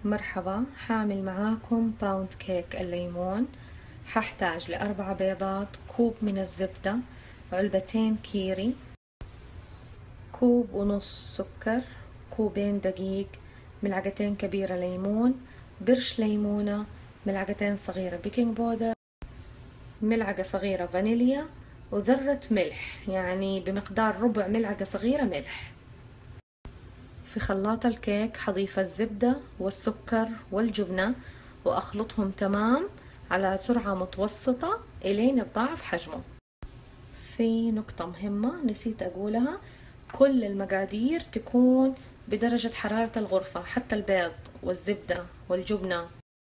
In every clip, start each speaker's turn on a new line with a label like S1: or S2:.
S1: مرحبا، حاعمل معاكم باوند كيك الليمون. حاحتاج ل4 بيضات، كوب من الزبدة، علبتين كيري، كوب ونص سكر، كوبين دقيق، ملعقتين كبيرة ليمون، برش ليمونة، ملعقتين صغيرة بيكنج بودر، ملعقة صغيرة فانيليا، وذرة ملح، يعني بمقدار ربع ملعقة صغيرة ملح. في خلاط الكيك حضيف الزبدة والسكر والجبنة وأخلطهم تمام على سرعة متوسطة إلين يتضاعف حجمه. في نقطة مهمة نسيت أقولها، كل المقادير تكون بدرجة حرارة الغرفة، حتى البيض والزبدة والجبنة.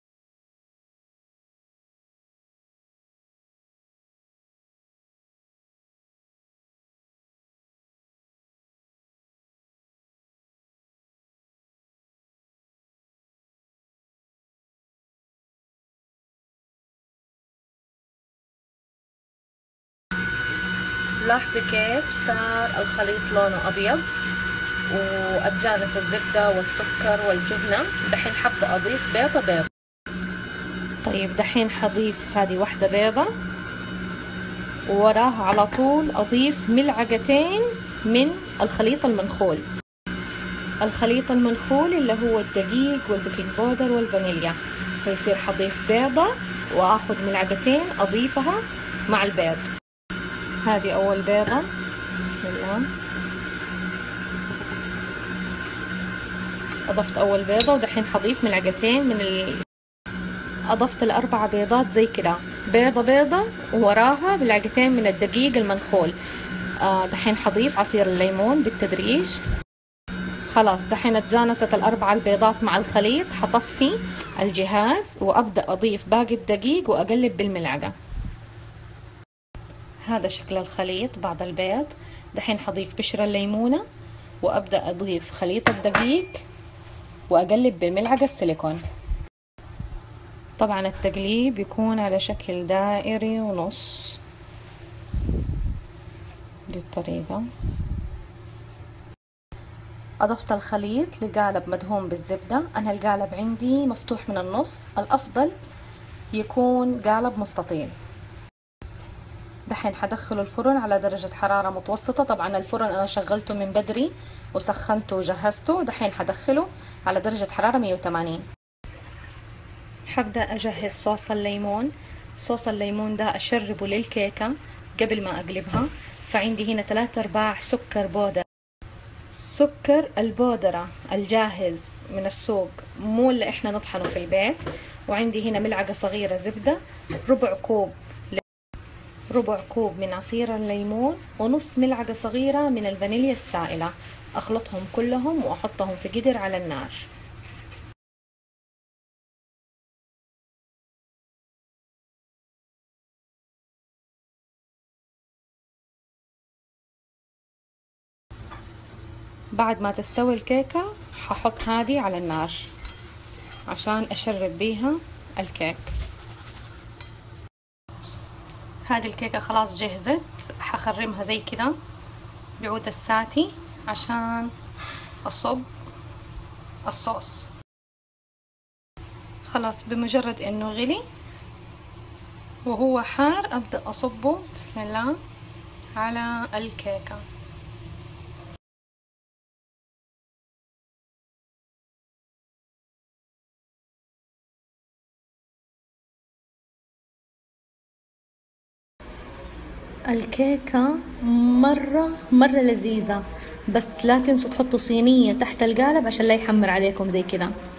S1: لاحظي كيف صار الخليط لونه أبيض وأتجانس الزبدة والسكر والجبنة. دحين حبدأ أضيف بيضة. طيب دحين حضيف هذه واحدة بيضة، ووراها على طول أضيف ملعقتين من الخليط المنخول. الخليط المنخول اللي هو الدقيق والبيكنج بودر والفانيليا، فيصير حضيف بيضة وآخذ ملعقتين أضيفها مع البيض. هذه أول بيضة، بسم الله. أضفت أول بيضة ودحين حضيف ملعقتين أضفت ال4 بيضات زي كده، بيضة ووراها ملعقتين من الدقيق المنخول. دحين حضيف عصير الليمون بالتدريج. خلاص دحين اتجانست ال4 البيضات مع الخليط، حطفي الجهاز وأبدأ أضيف باقي الدقيق وأقلب بالملعقة. هذا شكل الخليط بعد البيض. دحين حضيف بشر الليمونة وأبدأ أضيف خليط الدقيق وأقلب بالملعقة السيليكون. طبعا التقليب يكون على شكل دائري ونص، دي الطريقة. أضفت الخليط لقالب مدهون بالزبدة. أنا القالب عندي مفتوح من النص، الأفضل يكون قالب مستطيل. دحين حدخله الفرن على درجة حرارة متوسطة. طبعا الفرن أنا شغلته من بدري وسخنته وجهزته. دحين حدخله على درجة حرارة 180. حبدأ أجهز صوص الليمون. صوص الليمون ده أشربه للكيكة قبل ما أقلبها. فعندي هنا 3/4 سكر بودرة، سكر البودرة الجاهز من السوق، مو اللي احنا نطحنه في البيت. وعندي هنا ملعقة صغيرة زبدة، ربع كوب من عصير الليمون، ونص ملعقة صغيرة من الفانيليا السائلة. أخلطهم كلهم وأحطهم في قدر على النار. بعد ما تستوي الكيكة ححط هذه على النار عشان أشرب بيها الكيك. هذه الكيكة خلاص جهزت. حخرمها زي كده بعود الساتي عشان أصب الصوص. خلاص بمجرد انه غلي وهو حار أبدأ أصبه بسم الله على الكيكة. الكيكة مرة لذيذة، بس لا تنسوا تحطوا صينية تحت القالب عشان لا يحمر عليكم زي كذا.